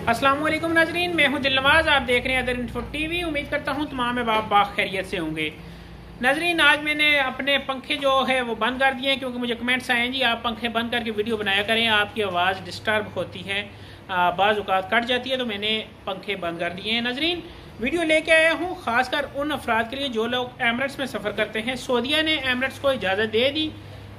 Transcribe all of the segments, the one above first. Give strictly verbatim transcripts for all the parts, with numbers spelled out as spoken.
अस्सलाम वालेकुम नाजरीन, मैं हूं दिलनवाज। आप देख रहे हैं अदर इन्फो टीवी। उम्मीद करता हूं तमाम बाप बाख खैरियत से होंगे। नाजरीन, आज मैंने अपने पंखे जो है वो बंद कर दिए हैं क्योंकि मुझे कमेंट्स आए हैं जी आप पंखे बंद करके वीडियो बनाया करें, आपकी आवाज़ डिस्टर्ब होती है, बाज़ औक़ात कट जाती है, तो मैंने पंखे बंद कर दिए हैं। नाजरीन, वीडियो लेके आया हूँ ख़ासकर उन अफराद के लिए जो लोग एमरेट्स में सफ़र करते हैं। सऊदीया ने एमरेट्स को इजाज़त दे दी।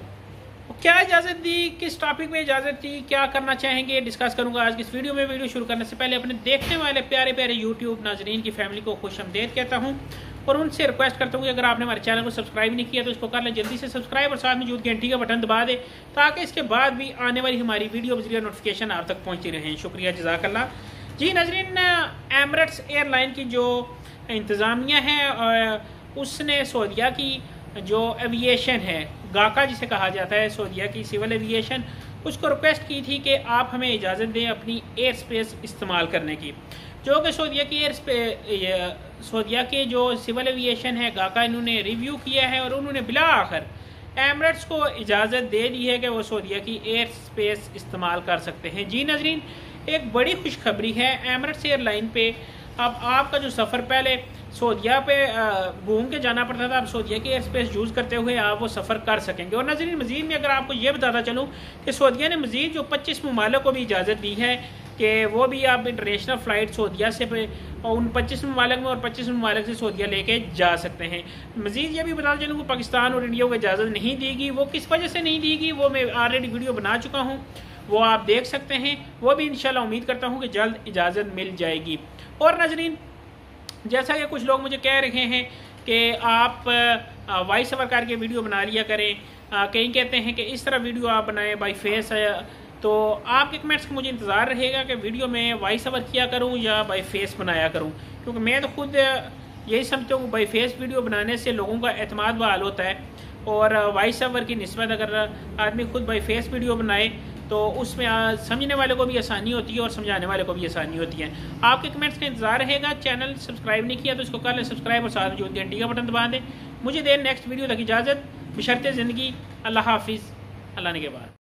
क्या इजाज़त दी, किस टॉपिक में इजाज़त दी, क्या करना चाहेंगे, डिस्कस करूंगा आज की इस वीडियो में। वीडियो शुरू करने से पहले अपने देखने वाले प्यारे प्यारे यूट्यूब नाजरीन की फैमिली को खुशामदीद कहता हूं और उनसे रिक्वेस्ट करता हूं कि अगर आपने हमारे चैनल को सब्सक्राइब नहीं किया तो इसको कर लें जल्दी से सब्सक्राइब और साथ में मौजूद घंटी का बटन दबा दें ताकि इसके बाद भी आने वाली हमारी वीडियो बजरिया नोटिफिकेशन आप तक पहुँचती रहें। शुक्रिया, जज़ाकल्लाह जी। नाजरीन, एमरेट्स एयरलाइन की जो इंतज़ामिया है उसने सऊदीया की जो एविएशन है, गाका जिसे कहा जाता है, सऊदीया की सिविल एविएशन, उसको रिक्वेस्ट की थी कि आप हमें इजाज़त दें अपनी एयर स्पेस इस्तेमाल करने की, जो कि सऊदीया की एयर स्पेस सऊदीया के जो सिविल एविएशन है गाका, इन्होंने रिव्यू किया है और उन्होंने बिला आखिर एमरेट्स को इजाज़त दे दी है कि वो सऊदीया की एयर स्पेस इस्तेमाल कर सकते हैं। जी नाजरीन, एक बड़ी खुशखबरी है एमरेट्स एयरलाइन पे। अब आपका जो सफ़र पहले सऊदीया पे घूम के जाना पड़ता था, अब सऊदीया की एयर स्पेस यूज़ करते हुए आप वो सफ़र कर सकेंगे। और नाज़रीन, मज़ीद में अगर आपको ये बताता चलूँ कि सऊदीया ने मज़ीद जो पच्चीस ममालिक को भी इजाज़त दी है कि वो भी आप इंटरनेशनल फ़्लाइट सऊदीया से पे और उन पच्चीस ममालिक में और पच्चीस ममालिक से सऊदीया लेके जा सकते हैं। मज़ीद ये भी बताता चलूँ कि पाकिस्तान और इंडिया को इजाज़त नहीं देगी। वो किस वजह से नहीं देगी वो मैं ऑलरेडी वीडियो बना चुका हूँ, वो आप देख सकते हैं। वो भी इंशाल्लाह उम्मीद करता हूँ कि जल्द इजाज़त मिल जाएगी। और नाजरीन, जैसा कि कुछ लोग मुझे कह रहे हैं कि आप वॉइस ओवर करके वीडियो बना लिया करें, कहीं कहते हैं कि इस तरह वीडियो आप बनाएं बाई फेस, तो आपके कमेंट्स का मुझे इंतज़ार रहेगा कि वीडियो में वॉइस ओवर किया करूं या बाई फेस बनाया करूं, क्योंकि मैं तो खुद यही समझता हूँ बाई फेस वीडियो बनाने से लोगों का एतमाद बहाल होता है और वॉइस ओवर की निस्बत अगर आदमी खुद बाई फेस वीडियो बनाए तो उसमें समझने वाले को भी आसानी होती है और समझाने वाले को भी आसानी होती है। आपके कमेंट्स का इंतजार रहेगा। चैनल सब्सक्राइब नहीं किया तो इसको कर लें सब्सक्राइब और साथ जो घंटी का बटन दबा दें। मुझे दें नेक्स्ट वीडियो तक इजाज़त, बशर्ते ज़िंदगी। अल्लाह हाफिज़, अल्लाह ने के बाद।